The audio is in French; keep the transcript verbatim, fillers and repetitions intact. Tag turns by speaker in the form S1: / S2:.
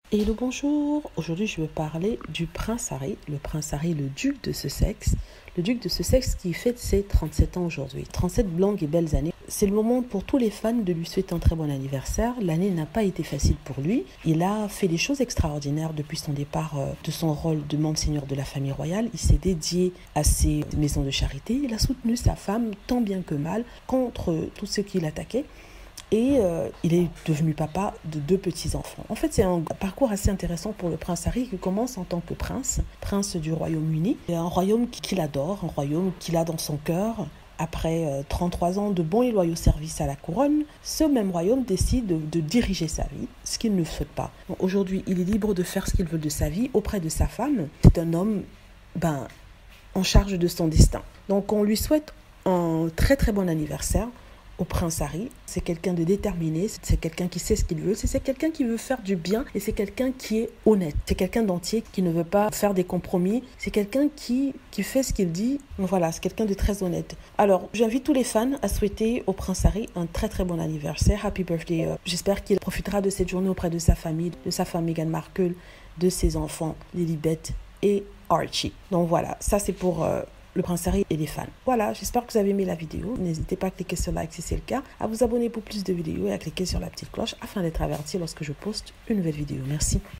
S1: Et le bonjour, aujourd'hui je vais parler du prince Harry, le prince Harry, le duc de Sussex, le duc de Sussex qui fête ses trente-sept ans aujourd'hui, trente-sept longues et belles années. C'est le moment pour tous les fans de lui souhaiter un très bon anniversaire. L'année n'a pas été facile pour lui. Il a fait des choses extraordinaires depuis son départ de son rôle de Monseigneur de la famille royale. Il s'est dédié à ses maisons de charité. Il a soutenu sa femme tant bien que mal contre tous ceux qui l'attaquaient. Et euh, il est devenu papa de deux petits-enfants. En fait, c'est un parcours assez intéressant pour le prince Harry qui commence en tant que prince, prince du Royaume-Uni. C'est un royaume qu'il adore, un royaume qu'il a dans son cœur. Après euh, trente-trois ans de bons et loyaux services à la couronne, ce même royaume décide de, de diriger sa vie, ce qu'il ne souhaite pas. Bon, aujourd'hui, il est libre de faire ce qu'il veut de sa vie auprès de sa femme. C'est un homme ben, en charge de son destin. Donc, on lui souhaite un très très bon anniversaire au prince Harry. C'est quelqu'un de déterminé, c'est quelqu'un qui sait ce qu'il veut, c'est quelqu'un qui veut faire du bien et c'est quelqu'un qui est honnête. C'est quelqu'un d'entier qui ne veut pas faire des compromis, c'est quelqu'un qui, qui fait ce qu'il dit. Voilà, c'est quelqu'un de très honnête. Alors, j'invite tous les fans à souhaiter au prince Harry un très très bon anniversaire. Happy birthday. J'espère qu'il profitera de cette journée auprès de sa famille, de sa femme Meghan Markle, de ses enfants Lilibet et Archie. Donc voilà, ça c'est pour... Euh, le prince Harry et les fans. Voilà, j'espère que vous avez aimé la vidéo. N'hésitez pas à cliquer sur like si c'est le cas, à vous abonner pour plus de vidéos et à cliquer sur la petite cloche afin d'être averti lorsque je poste une nouvelle vidéo. Merci.